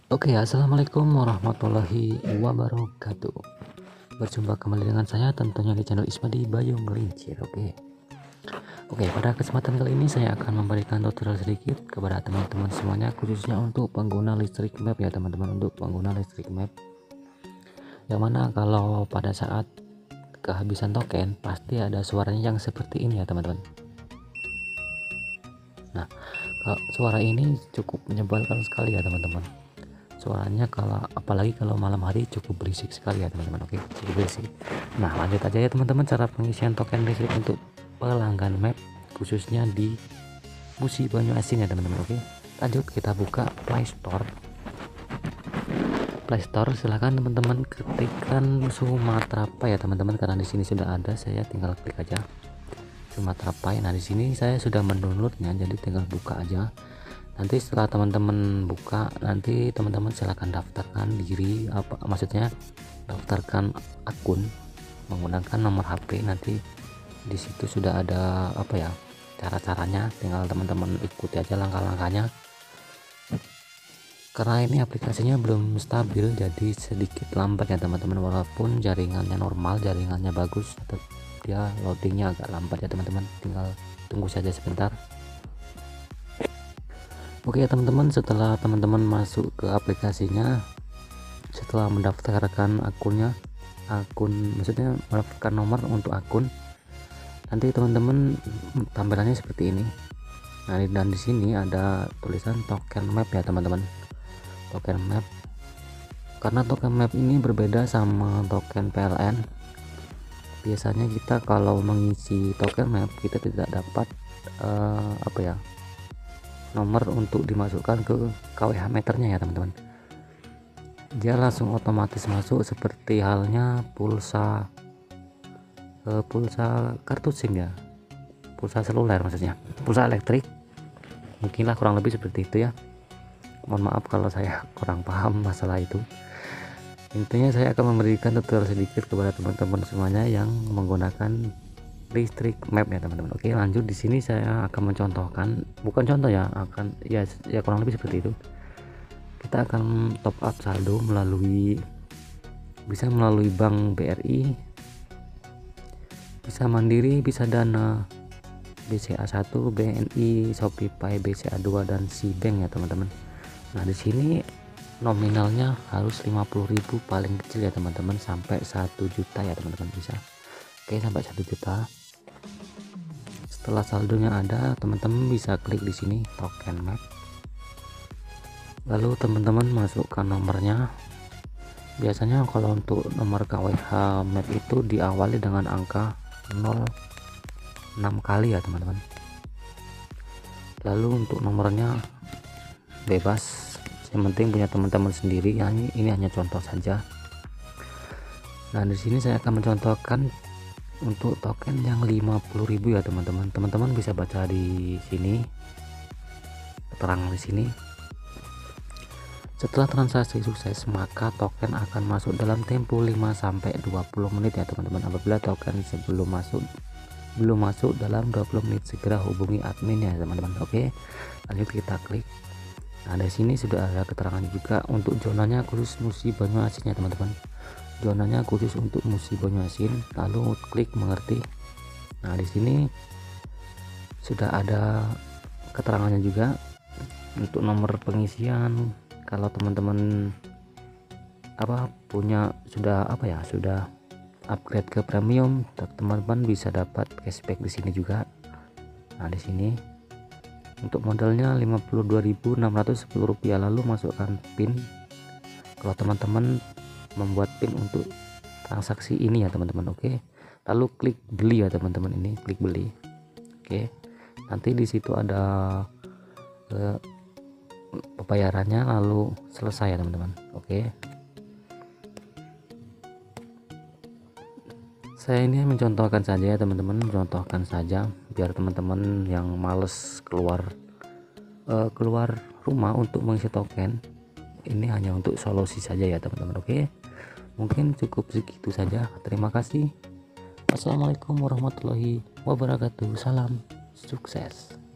Oke, assalamualaikum warahmatullahi wabarakatuh. Berjumpa kembali dengan saya tentunya di channel Ismadi Bayu Ngelincir. Oke, pada kesempatan kali ini saya akan memberikan tutorial sedikit kepada teman-teman semuanya, khususnya untuk pengguna listrik map ya teman-teman. Untuk pengguna listrik map, yang mana kalau pada saat kehabisan token pasti ada suaranya yang seperti ini ya teman-teman. Nah, kalau suara ini cukup menyebalkan sekali ya teman-teman. Suaranya apalagi kalau malam hari cukup berisik sekali ya teman-teman. Oke, cukup berisik. Nah, lanjut aja ya teman-teman, cara pengisian token listrik untuk pelanggan map khususnya di Musi Banyuasin ya teman-teman. Oke, lanjut kita buka Play Store. Silahkan teman-teman ketikkan Sumatra Pai ya teman-teman, karena di sini sudah ada, saya tinggal klik aja Sumatra Pai. Nah, di sini saya sudah mendownloadnya, jadi tinggal buka aja. Nanti setelah teman-teman buka, nanti teman-teman silahkan daftarkan diri, maksudnya daftarkan akun menggunakan nomor HP. Nanti di situ sudah ada cara-caranya, tinggal teman-teman ikuti aja langkah-langkahnya. Karena ini aplikasinya belum stabil, jadi sedikit lambat ya teman-teman. Walaupun jaringannya normal, jaringannya bagus, tetap dia loadingnya agak lambat ya teman-teman. Tinggal tunggu saja sebentar. Oke ya teman-teman, setelah teman-teman masuk ke aplikasinya, setelah mendaftarkan maksudnya mendaftarkan nomor untuk akun, nanti teman-teman tampilannya seperti ini. Nah, dan di sini ada tulisan token map ya teman-teman. Token map, karena token map ini berbeda sama token PLN. Biasanya kita kalau mengisi token map kita tidak dapat nomor untuk dimasukkan ke KWH meternya ya teman-teman. Dia langsung otomatis masuk seperti halnya pulsa kartu SIM ya, pulsa seluler, maksudnya pulsa elektrik, mungkinlah kurang lebih seperti itu ya. Mohon maaf kalau saya kurang paham masalah itu. Intinya saya akan memberikan tutorial sedikit kepada teman-teman semuanya yang menggunakan listrik map ya teman-teman. Oke, lanjut. Di sini saya akan mencontohkan, bukan contoh ya, kurang lebih seperti itu. Kita akan top up saldo bisa melalui bank BRI, bisa Mandiri, bisa Dana, BCA 1, BNI, ShopeePay, BCA 2 dan Cbank ya teman-teman. Nah, di sini nominalnya harus 50.000 paling kecil ya teman-teman, sampai 1 juta ya teman-teman bisa. Oke, sampai 1 juta. Setelah saldonya ada, teman-teman bisa klik di sini token map. Lalu teman-teman masukkan nomornya. Biasanya kalau untuk nomor KWH map itu diawali dengan angka 06 kali ya teman-teman. Lalu untuk nomornya bebas, yang penting punya teman-teman sendiri ya. Ini hanya contoh saja. Nah, di sini saya akan mencontohkan untuk token yang 50.000 ya teman-teman. Teman-teman bisa baca di sini, keterangan di sini. Setelah transaksi sukses, maka token akan masuk dalam tempo 5-20 menit ya teman-teman. Apabila token belum masuk dalam 20 menit, segera hubungi admin ya teman-teman. Oke, lanjut kita klik. Nah, di sini sudah ada keterangan juga untuk zonanya khusus Musi Banyuasin ya teman-teman. Zonanya khusus untuk Musi Banyuasin. Lalu klik mengerti. Nah, di sini sudah ada keterangannya juga untuk nomor pengisian. Kalau teman-teman sudah upgrade ke premium, teman-teman bisa dapat cashback di sini juga. Nah, di sini untuk modalnya Rp52.610. Lalu masukkan PIN kalau teman-teman membuat PIN untuk transaksi ini ya teman-teman. Oke, lalu klik beli ya teman-teman, ini klik beli. Oke, nanti di situ ada pembayarannya, lalu selesai ya teman-teman. Oke, saya ini mencontohkan saja ya teman-teman, mencontohkan saja biar teman-teman yang males keluar rumah untuk mengisi token, ini hanya untuk solusi saja ya teman-teman. Oke, mungkin cukup segitu saja. Terima kasih. Wassalamualaikum warahmatullahi wabarakatuh. Salam sukses.